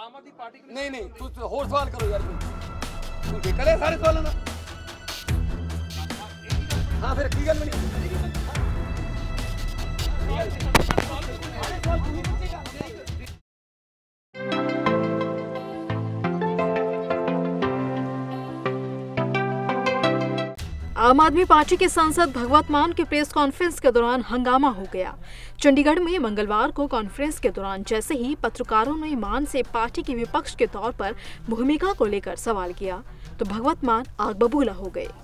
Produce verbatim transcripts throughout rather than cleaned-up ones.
Aam Aadmi party नहीं नहीं तू होर सवाल करो यार कोई तू ठेका ले सारे सवालों का हाँ फिर की गल बनी आम आदमी पार्टी के सांसद भगवत मान के प्रेस कॉन्फ्रेंस के दौरान हंगामा हो गया। चंडीगढ़ में मंगलवार को कॉन्फ्रेंस के दौरान जैसे ही पत्रकारों ने मान से पार्टी के विपक्ष के तौर पर भूमिका को लेकर सवाल किया तो भगवत मान आग बबूला हो गए।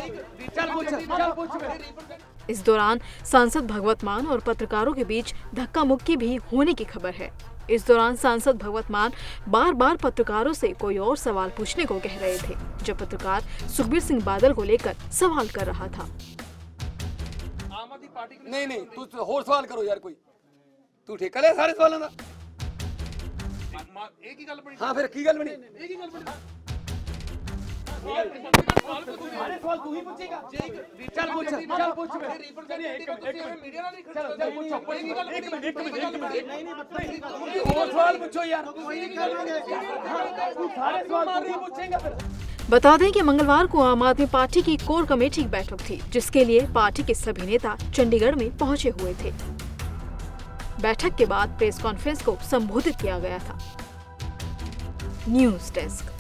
इस दौरान सांसद भगवत मान और पत्रकारों के बीच धक्का मुक्की भी होने की खबर है। इस दौरान सांसद भगवत मान बार बार पत्रकारों से कोई और सवाल पूछने को कह रहे थे, जब पत्रकार सुखबीर सिंह बादल को लेकर सवाल कर रहा था। ਆਮ ਆਦਮੀ ਪਾਰਟੀ नहीं नहीं तू होर सवाल करो यार कोई तू ठेका ले सारे सवालों का एक ही गल बनी हाँ फिर की गल बनी एक ही गल बनी सारे सवाल तू ही पूछेगा चल पूछ चल पूछ मीडिया ਨਾਲ ਨਹੀਂ ਚਲ ਚਲ ਪੁੱਛੋ ਇੱਕ ਗੱਲ ਇੱਕ ਮਿੰਟ ਇੱਕ ਮਿੰਟ ਨਹੀਂ ਨਹੀਂ होर सवाल पूछो यार तू सारे सवाल पूछेगा फिर। बता दें कि मंगलवार को आम आदमी पार्टी की कोर कमेटी की बैठक थी, जिसके लिए पार्टी के सभी नेता चंडीगढ़ में पहुंचे हुए थे। बैठक के बाद प्रेस कॉन्फ्रेंस को संबोधित किया गया था। News desk.